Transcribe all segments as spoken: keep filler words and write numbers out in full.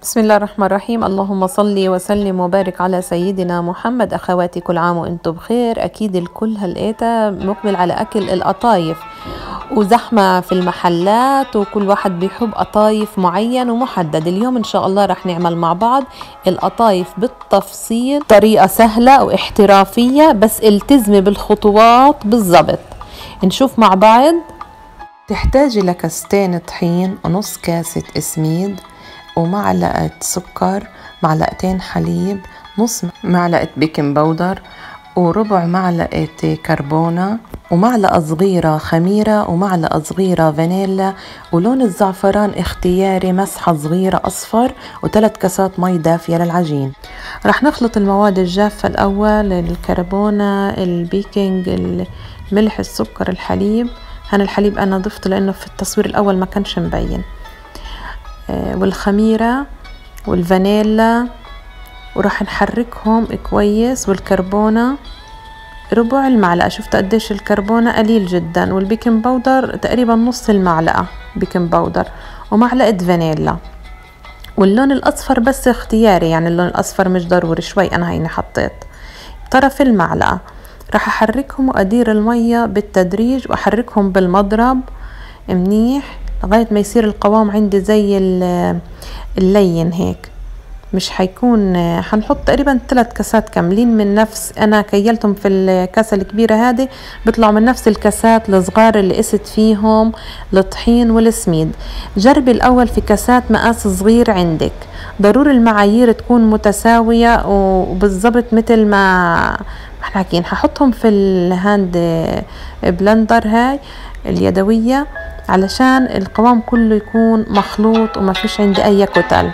بسم الله الرحمن الرحيم. اللهم صل وسلم وبارك على سيدنا محمد. أخواتي كل عام وانتم بخير. أكيد الكل هالقيتا مقبل على أكل القطايف، وزحمة في المحلات وكل واحد بيحب قطايف معين ومحدد. اليوم إن شاء الله رح نعمل مع بعض القطايف بالتفصيل، طريقة سهلة واحترافية، بس التزمي بالخطوات بالضبط. نشوف مع بعض. تحتاجي لكاستين طحين ونص كاسة اسميد ومعلقة سكر، معلقتين حليب، نص معلقة بيكنج باودر، وربع معلقة كربونة، ومعلقة صغيرة خميرة، ومعلقة صغيرة فانيلا، ولون الزعفران اختياري، مسحة صغيرة أصفر، وثلاث كاسات مي دافية للعجين. رح نخلط المواد الجافة الأول، الكربونة، البيكنج، الملح، السكر، الحليب. هنا الحليب أنا ضفته لأنه في التصوير الأول ما كانش مبين، والخميرة والفانيلا، وراح نحركهم كويس. والكربونة ربع المعلقة، شفت قديش الكربونة قليل جدا، والبيكنج باودر تقريبا نص المعلقة بيكنج باودر، ومعلقة فانيلا. واللون الأصفر بس اختياري، يعني اللون الأصفر مش ضروري، شوي أنا هيني حطيت طرف المعلقة. راح أحركهم وأدير المية بالتدريج، وأحركهم بالمضرب منيح لغاية ما يصير القوام عندي زي اللين هيك. مش حيكون، حنحط تقريبا ثلاث كاسات كاملين من نفس، انا كيلتهم في الكاسة الكبيرة هذه بيطلعوا من نفس الكاسات الصغار اللي قست فيهم الطحين والسميد. جربي الاول في كاسات مقاس صغير عندك، ضروري المعايير تكون متساوية وبالضبط مثل ما احنا حاكيين. ححطهم في الهاند بلندر هاي اليدوية علشان القوام كله يكون مخلوط وما فيش عندي اي كتل.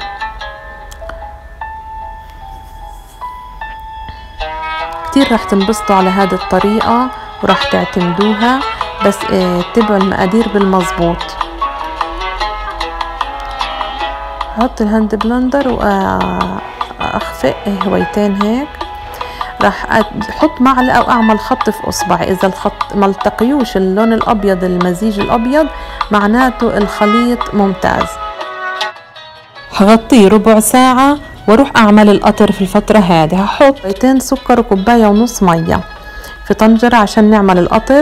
كتير راح تنبسطوا على هذه الطريقة وراح تعتمدوها، بس اتبعوا المقادير بالمظبوط. احط الهاند بلندر واخفق هويتين هيك. راح احط معلقه واعمل خط في اصبعي. اذا الخط ما التقيوش اللون الابيض، المزيج الابيض، معناته الخليط ممتاز. هغطيه ربع ساعه واروح اعمل القطر. في الفتره هذه هحط كوبايتين سكر وكوبايه ونص ميه في طنجره عشان نعمل القطر.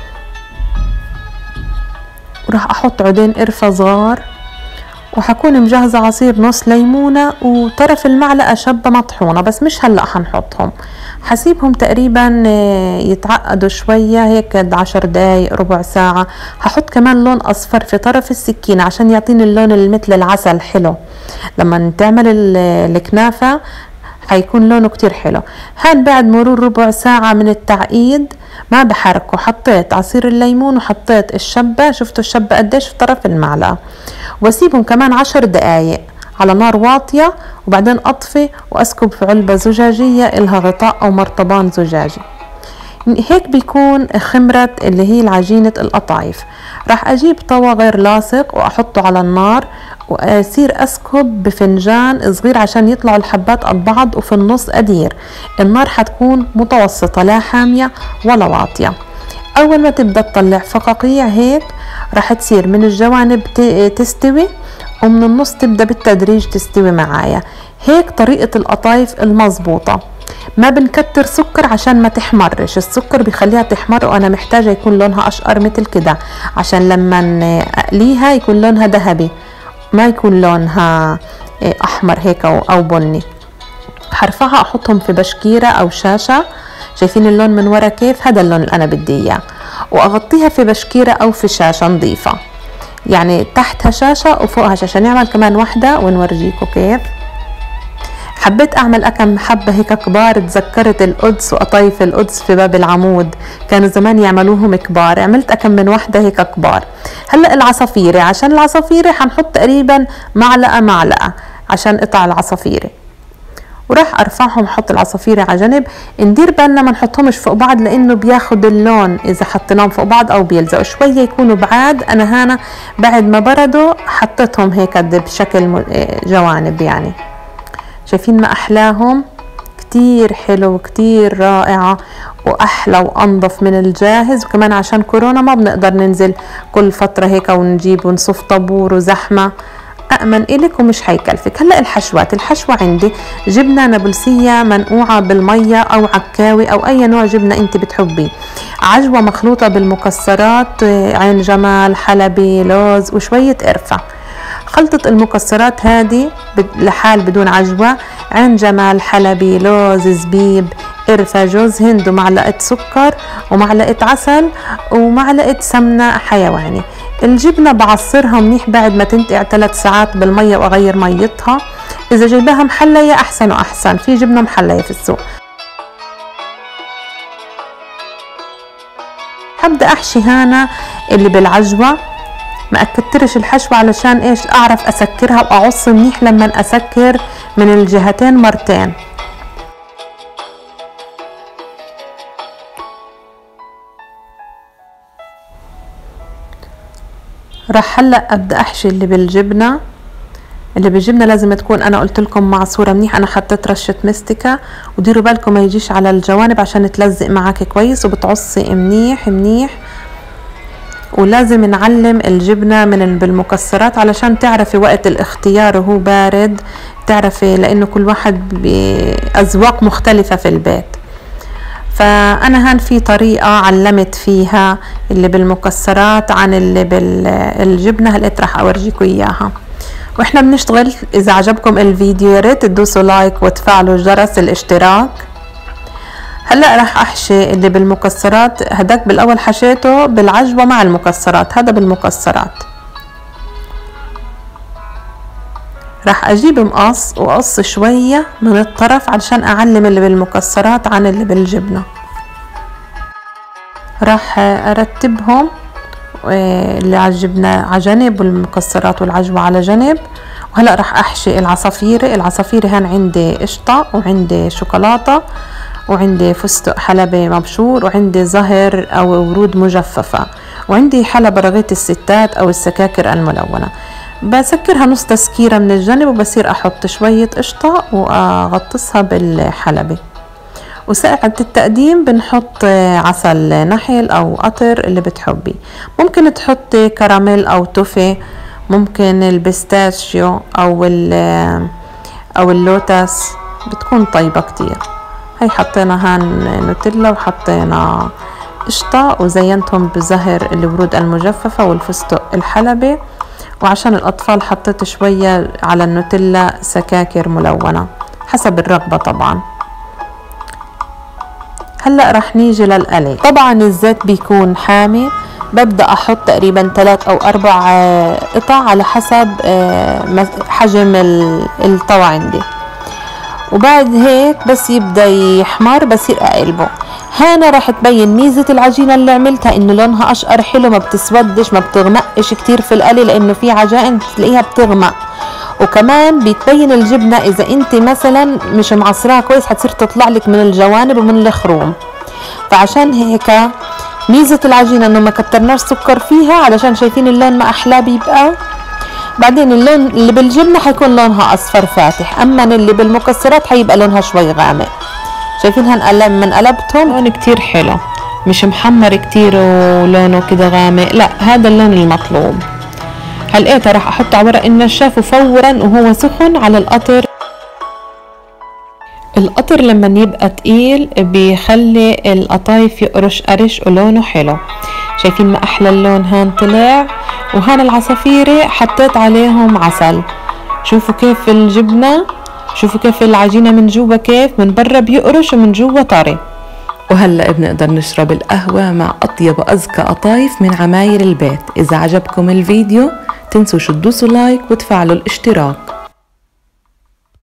وراح احط عودين قرفه صغار، وحكون مجهزة عصير نص ليمونة وطرف المعلقة شبة مطحونة، بس مش هلأ حنحطهم، حسيبهم تقريبا يتعقدوا شوية هيك عشر دقايق ربع ساعة. هحط كمان لون أصفر في طرف السكينة عشان يعطيني اللون اللي مثل العسل حلو. لما تعمل الكنافة حيكون لونه كتير حلو. هان بعد مرور ربع ساعة من التعقيد ما بحركه، حطيت عصير الليمون وحطيت الشبة، شفتوا الشبة قديش في طرف المعلقة، واسيبهم كمان عشر دقايق على نار واطية، وبعدين اطفي واسكب في علبة زجاجية إلها غطاء او مرطبان زجاجي. هيك بيكون خمرت اللي هي العجينة القطايف. راح اجيب طوى غير لاصق واحطه على النار، وأصير أسكب بفنجان صغير عشان يطلعوا الحبات قد بعض، وفي النص أدير. النار حتكون متوسطة، لا حامية ولا واطية. أول ما تبدأ تطلع فقاقيع هيك راح تصير من الجوانب تستوي، ومن النص تبدأ بالتدريج تستوي معايا. هيك طريقة القطايف المظبوطة. ما بنكتر سكر عشان ما تحمرش، السكر بيخليها تحمر، وانا محتاجة يكون لونها اشقر مثل كده عشان لما اقليها يكون لونها ذهبي، ما يكون لونها احمر هيك او بني. حرفعها احطهم في بشكيرة او شاشة، شايفين اللون من ورا كيف؟ هذا اللون اللي انا بدي اياه. واغطيها في بشكيرة او في شاشة نظيفة، يعني تحتها شاشة وفوقها شاشة. نعمل كمان واحدة ونورجيكم كيف. حبيت اعمل اكم حبة هيك كبار، تذكرت القدس وقطايف القدس في باب العمود كانوا زمان يعملوهم كبار، عملت اكم من واحدة هيك كبار. هلا العصافيري، عشان العصافيري حنحط تقريبا معلقة معلقة عشان قطع العصافيري، وراح ارفعهم احط العصافيري على جنب. ندير بالنا ما نحطهمش فوق بعض لانه بياخد اللون اذا حطيناهم فوق بعض او بيلزقوا، شوية يكونوا بعاد. انا هنا بعد ما بردوا حطيتهم هيك بشكل جوانب، يعني شايفين ما احلاهم؟ كتير حلو كتير رائعة واحلى وانظف من الجاهز. وكمان عشان كورونا ما بنقدر ننزل كل فترة هيك ونجيب ونصف طابور وزحمة، أأمن إلك ومش هيكلفك. هلأ الحشوات، الحشوة عندي جبنة نابلسية منقوعة بالمية أو عكاوي أو أي نوع جبنة أنت بتحبيه، عجوة مخلوطة بالمكسرات، عين جمال، حلبي، لوز، وشوية قرفة. خلطة المكسرات هذه لحال بدون عجوة، عين جمال، حلبي، لوز، زبيب، قرفة، جوز هند، ومعلقة سكر ومعلقة عسل ومعلقة سمنة حيواني. الجبنة بعصرها منيح بعد ما تنقع ثلاث ساعات بالمية وأغير ميتها. إذا جايباها محلية أحسن وأحسن، في جبنة محلية في السوق. هبدأ أحشي هنا اللي بالعجوة، ما أكترش الحشوة علشان إيش أعرف أسكرها وأعص منيح لما أسكر من الجهتين مرتين. راح هلا ابدا احشي اللي بالجبنه. اللي بالجبنه لازم تكون انا قلت لكم معصوره منيح، انا حطيت رشه مستكه، وديروا بالكم ما يجيش على الجوانب عشان تلزق معاك كويس، وبتعصي منيح منيح. ولازم نعلم الجبنه من بالمكسرات علشان تعرفي وقت الاختيار وهو بارد، تعرفي لانه كل واحد باذواق مختلفه في البيت. فأنا هان في طريقة علمت فيها اللي بالمكسرات عن اللي بالجبنة، هلقيت راح أورجيكم إياها وإحنا بنشتغل. إذا عجبكم الفيديو يا ريت تدوسوا لايك وتفعلوا جرس الاشتراك. هلأ راح أحشي اللي بالمكسرات، هداك بالأول حشيته بالعجوة مع المكسرات، هذا بالمكسرات. راح أجيب مقص وأقص شوية من الطرف علشان أعلم اللي بالمكسرات عن اللي بالجبنة. راح أرتبهم اللي على الجبنة على جنب والمكسرات والعجوة على جنب. وهلأ راح أحشي العصافيري. العصافيري هان عندي قشطة وعندي شوكولاتة وعندي فستق حلبي مبشور وعندي زهر أو ورود مجففة وعندي حلب رغية الستات أو السكاكر الملونة. بسكرها نص تسكيرة من الجانب وبصير أحط شوية قشطة وأغطسها بالحلبي. وساعة التقديم بنحط عسل نحل أو قطر اللي بتحبي. ممكن تحطي كراميل أو توفي، ممكن البيستاشيو أو أو اللوتس، بتكون طيبة كتير. هاي حطينا هان نوتيلا وحطينا قشطة وزينتهم بزهر الورود المجففة والفستق الحلبي. وعشان الأطفال حطيت شوية على النوتيلا سكاكر ملونة حسب الرغبة طبعا. هلأ رح نيجي للقلي. طبعا الزيت بيكون حامي، ببدأ أحط تقريبا ثلاث أو أربع قطع على حسب حجم الطاوة عندي. وبعد هيك بس يبدأ يحمر بصير أقلبه. هنا راح تبين ميزة العجينة اللي عملتها انه لونها اشقر حلو، ما بتسودش ما بتغمقش كتير في القلي، لانه في عجائن بتلاقيها بتغمق. وكمان بتبين الجبنة اذا انت مثلا مش معصراها كويس حتصير تطلع لك من الجوانب ومن الخروم. فعشان هيك ميزة العجينة انه ما كترناش سكر فيها علشان شايفين اللون ما احلاه بيبقى. بعدين اللون اللي بالجبنة حيكون لونها اصفر فاتح، اما اللي بالمكسرات حيبقى لونها شوي غامق. شايفينها من قلبتهم لون كتير حلو، مش محمر كتير ولونه كده غامق، لا هذا اللون المطلوب. هلقيتها راح احطه على ورق النشاف وفورا وهو سخن على القطر. القطر لما يبقى تقيل بيخلي القطايف يقرش قرش ولونه حلو. شايفين ما احلى اللون هان طلع. وهان العصافيري حطيت عليهم عسل. شوفوا كيف الجبنة، شوفوا كيف العجينة من جوا كيف من برا بيقرش ومن جوا طري. وهلأ بنقدر نشرب القهوة مع أطيب وأزكى قطايف من عماير البيت. إذا عجبكم الفيديو تنسوش تدوسوا لايك وتفعلوا الاشتراك.